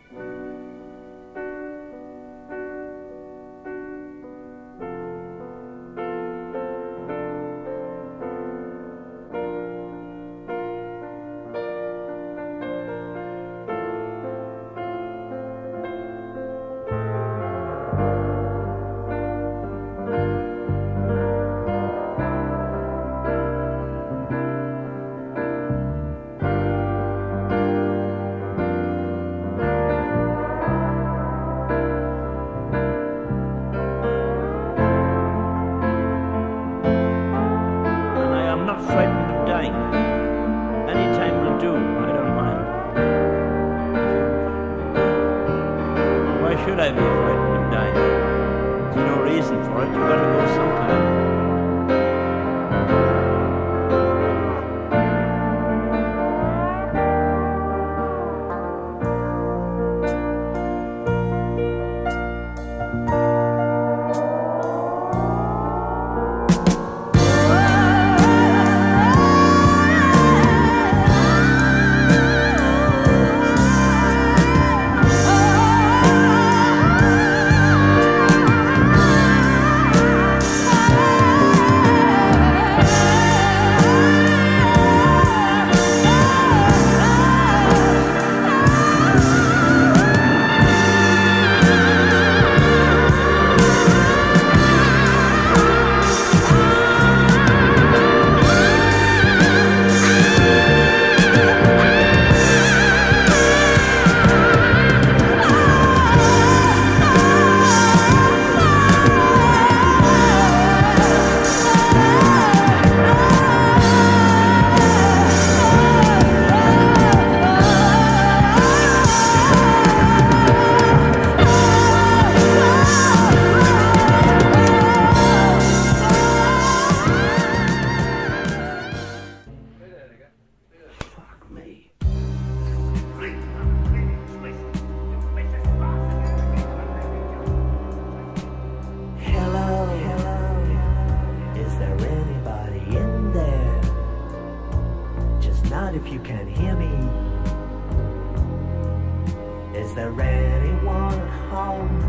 Should I be frightened of dying? There's no reason for it. You've got to go sometime. If you can hear me, is there anyone home?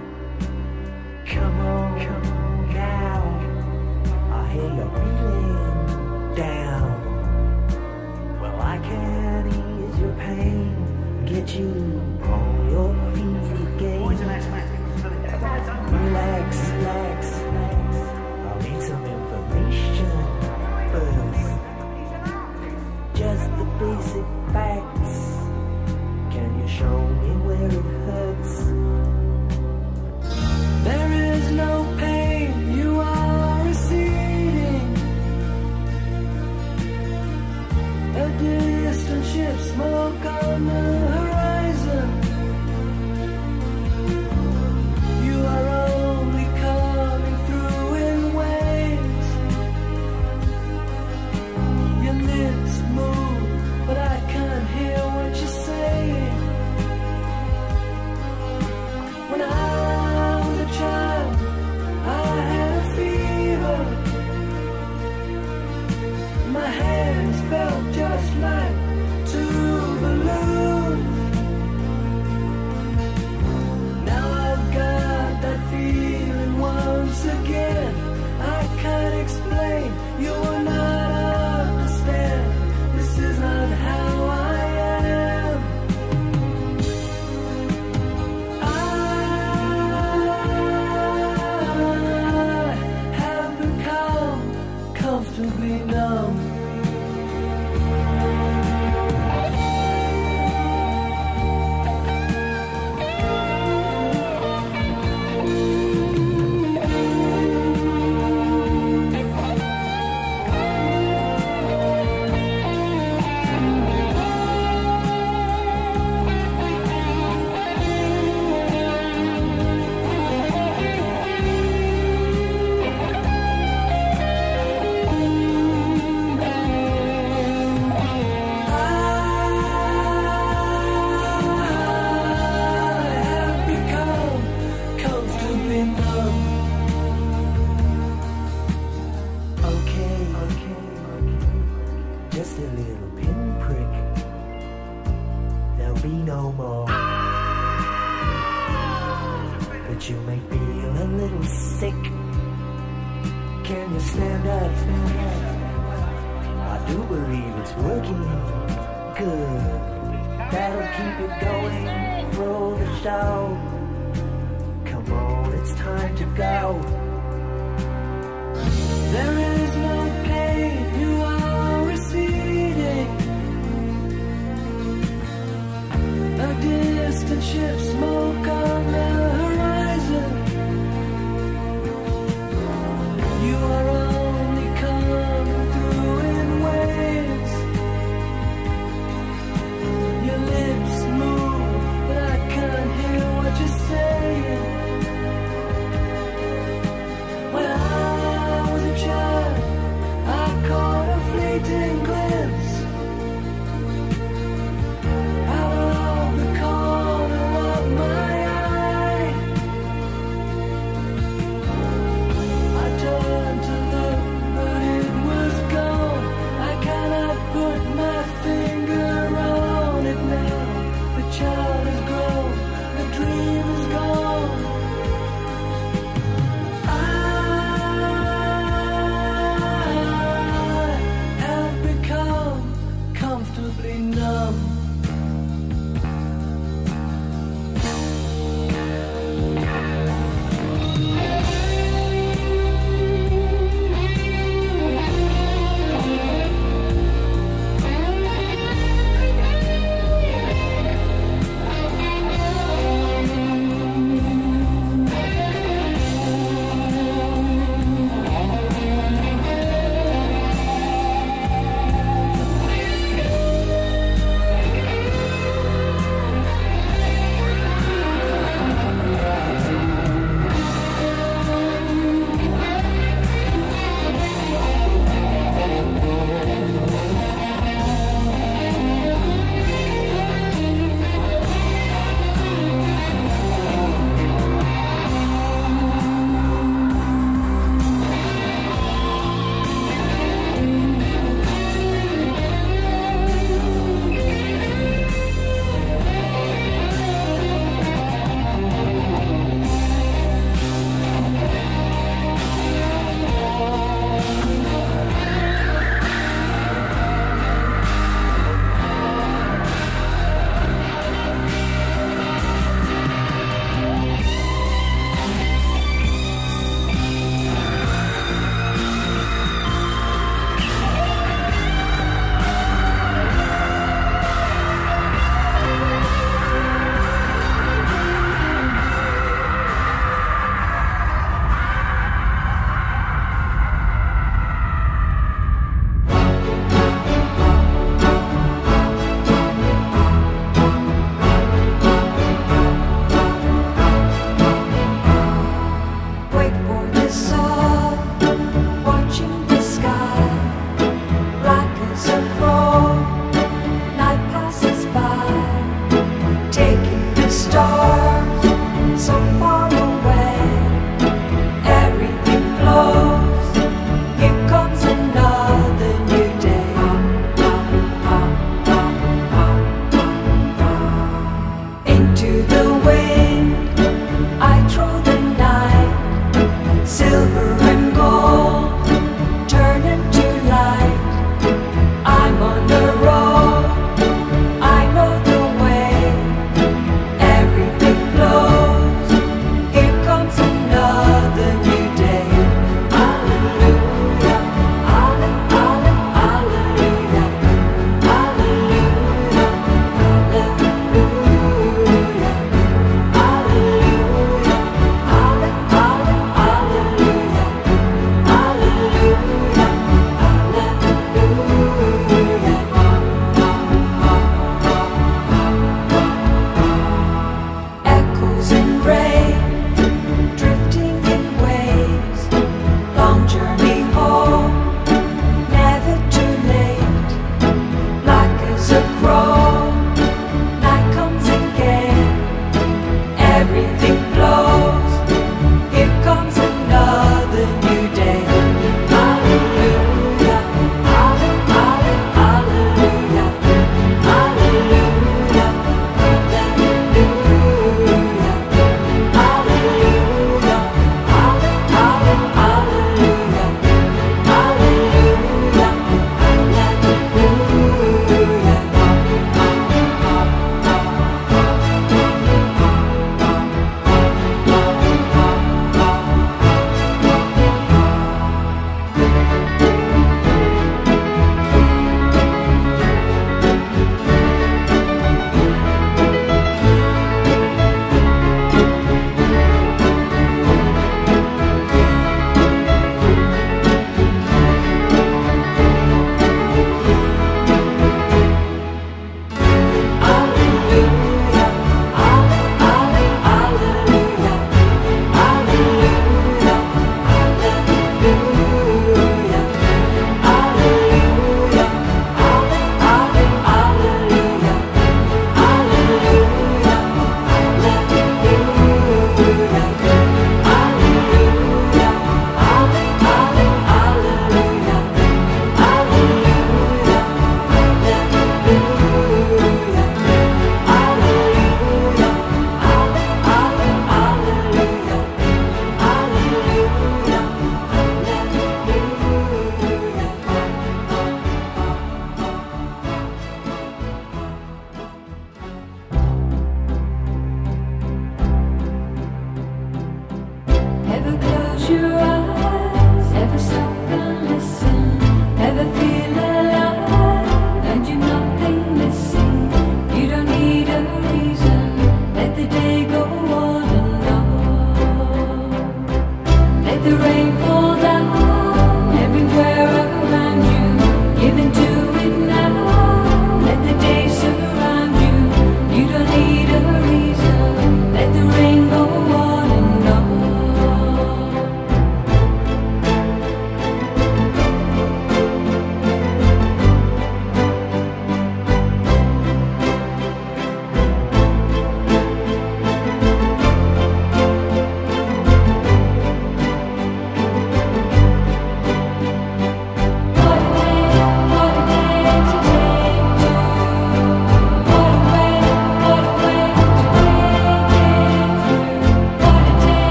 Come on now, I hear you're feeling down. Well, I can ease your pain, get you on your feet again. Relax, I'll need some information first. Just the basic facts. Can you show me where it hurts? There is no pain, you are receding. A distant ship, smoke on the horizon. You are only coming through in waves. Your lips move, but I can't hear what you're saying. When I was a child, I had a fever. My hands felt just like two balloons. Now I've got that feeling once again. I can't explain, you will not understand. This is not how I am. I have become comfortably numb. Just a little pinprick. There'll be no more. but you may feel a little sick. Can you stand up? I do believe it's working good. That'll keep it going through the show. Come on, it's time to go. There is no pain, you are receding. A distant ship, smoke on the horizon. You are only coming through in waves. Your lips move, but I can't hear what you're saying. When I was a child, I caught a fleeting glimpse out of the corner of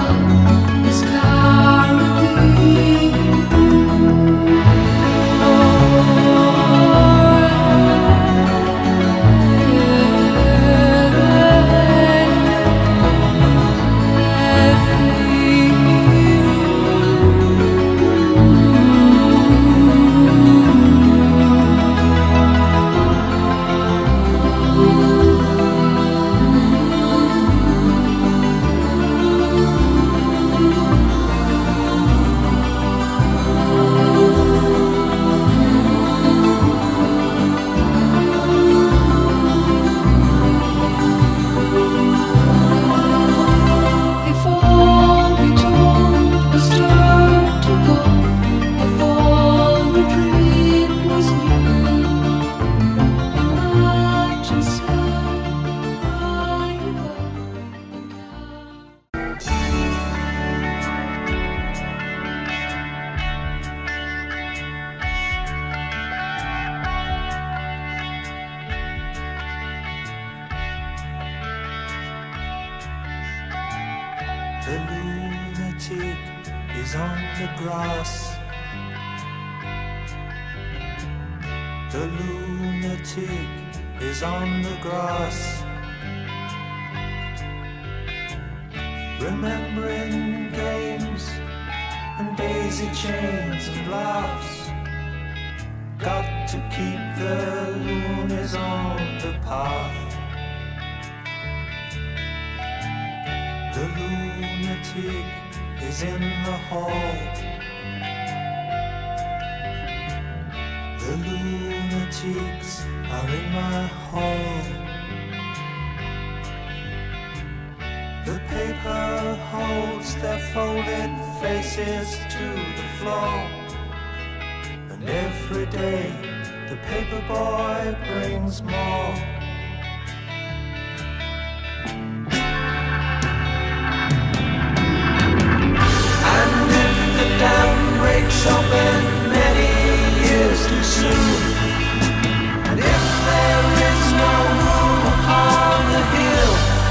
The lunatic is on the grass. The lunatic is on the grass. Remembering games and daisy chains and laughs. Got to keep the loonies on the path. The lunatic is in the hall. The lunatics are in my hall. The paper holds their folded faces to the floor. And every day the paper boy brings more. Open many years too soon, and if there is no room upon the hill,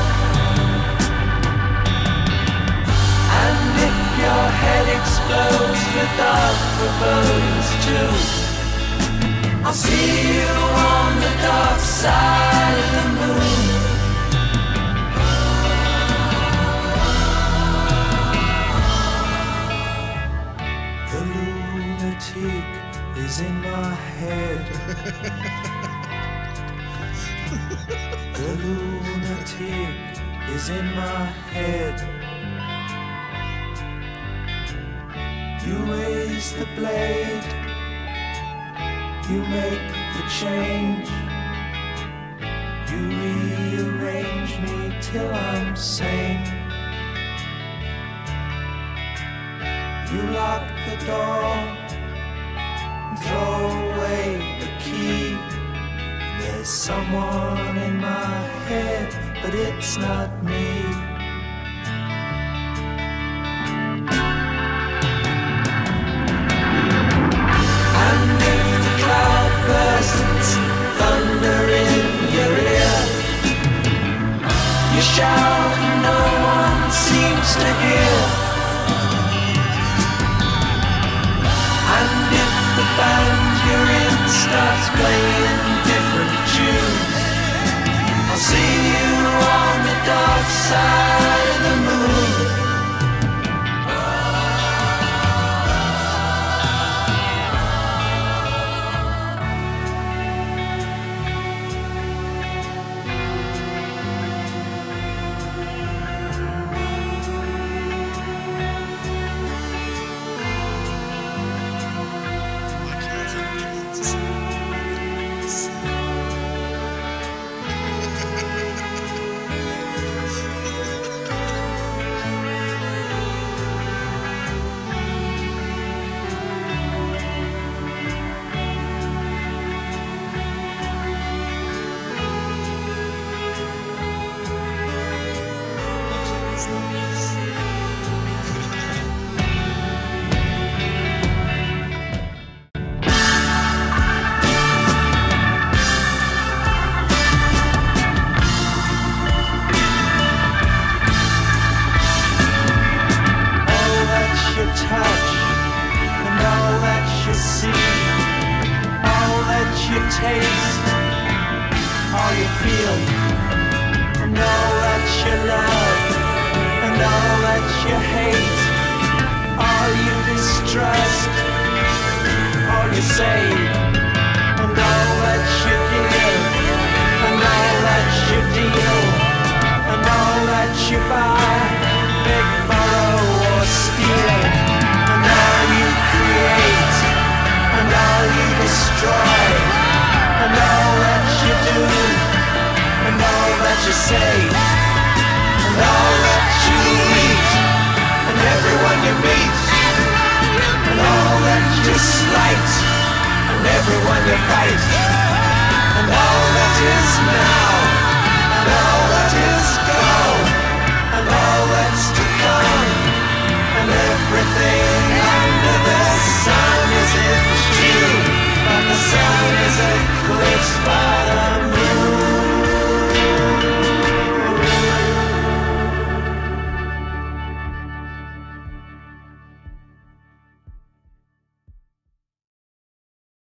and if your head explodes for dark forebodings too, I'll see you on the dark side of the moon. The lunatic is in my head. The lunatic is in my head. You raise the blade, you make the change, you rearrange me till I'm sane. You lock the door and throw away the key. There's someone in my head, but it's not me. And if the cloud bursts, thunder in your ear, you shout and no one seems to hear. And if the band you're in starts playing different tunes, I'll see you on the dark side. taste, all you feel, and all that you love, and all that you hate, all you distrust, all you save, and all that you give, and all that you deal, and all that you buy, beg, borrow, or steal, and all you create, and all you destroy, and all that you do, and all that you say, and all that you eat, and everyone you meet, and all that you slight, and everyone you fight, and all that is now.